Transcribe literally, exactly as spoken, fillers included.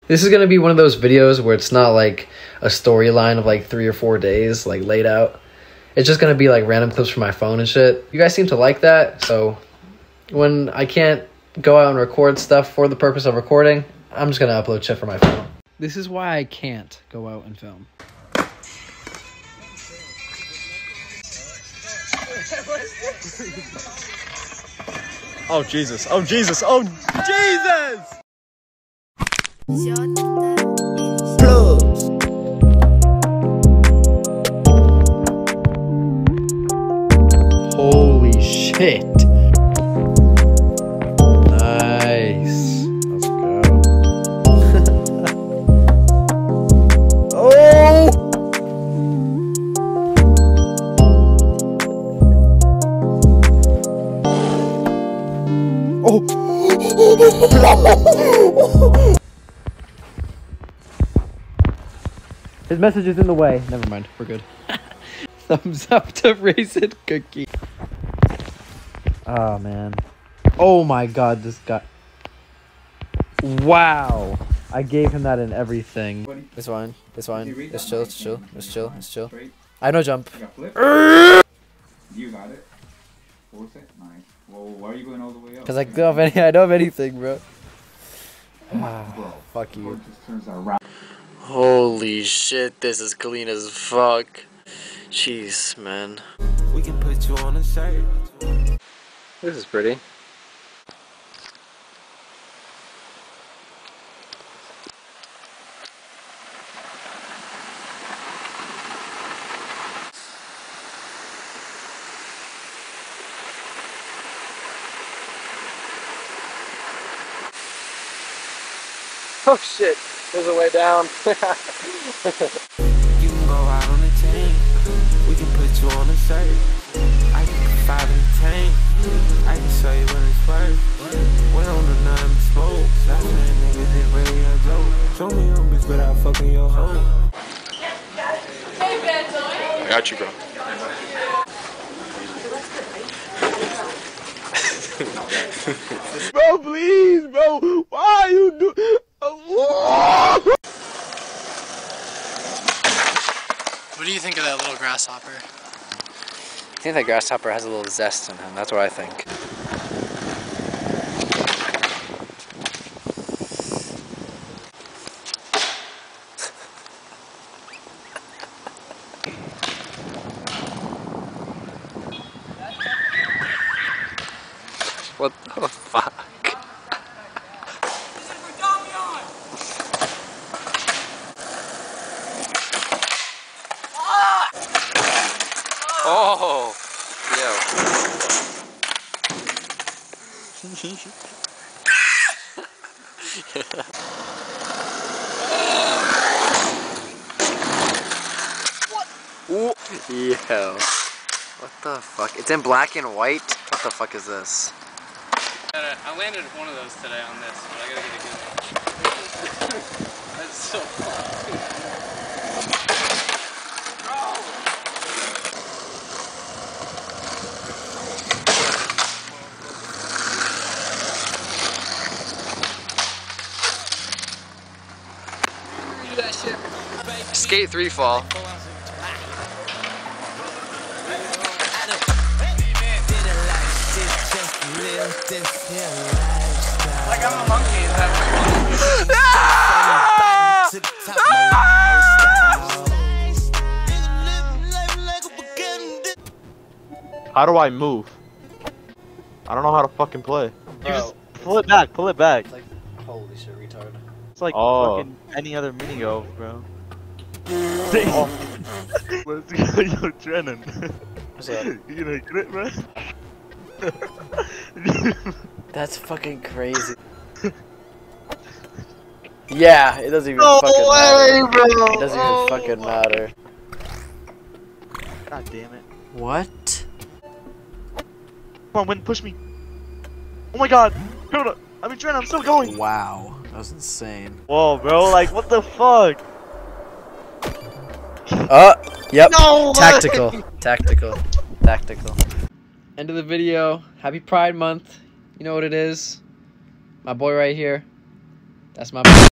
This is gonna be one of those videos where it's not like a storyline of like three or four days like laid out. It's just gonna be like random clips from my phone and shit. You guys seem to like that, so when I can't go out and record stuff for the purpose of recording, I'm just gonna upload shit from my phone. This is why I can't go out and film. Oh Jesus, oh Jesus, oh Jesus! Plugs. Holy shit. Nice. Let's go. Oh! Oh! His message is in the way. Never mind, we're good. Thumbs up to Raisin Cookie. Oh man. Oh my god, this guy. Wow. I gave him that in everything. This one, this one. It's chill, it's chill, it's chill, it's chill. I know jump. You got it. What was it? Nice. Well, why are you going all the way up? Cause I don't have any. I don't have anything, bro. Ah, fuck you. Holy shit, this is clean as fuck. Jeez, man. We can put you on a shirt. This is pretty. Oh shit, there's a way down. You can go out on the tank. We can put you on a shirt. I can put five in the tank. I can show you when it's worth. We don't do nothing but smoke. That's when niggas ain't really a joke. Show me your bitch without fucking your hoe. I got you, bro. Bro, please, bro. Why are you do? What do you think of that little grasshopper? I think that grasshopper has a little zest in him. That's what I think. What the fuck? Oh, yeah. Ooh. Yo. What the fuck? It's in black and white? What the fuck is this? I landed one of those today on this, but I gotta get a good one. That's so funny. Skate three fall. Like I'm a monkey. Is that How do I move? I don't know how to fucking play. You Bro. just pull it back, pull it back. Like, holy shit, retard. It's like oh. fucking any other mini golf, bro. Oh. Let's go, yo, Drennan. What's up? You gonna get it, bro? That's fucking crazy. Yeah, it doesn't even no fucking way, matter. Bro. It doesn't oh. even fucking matter. God damn it. What? Come on, Win, push me. Oh my god. Hold up. I mean, Drennan, I'm still going. Wow, that was insane. Whoa, bro, like, what the fuck? Uh, yep. No Tactical. way. Tactical. Tactical. End of the video. Happy Pride Month. You know what it is. My boy right here. That's my boy.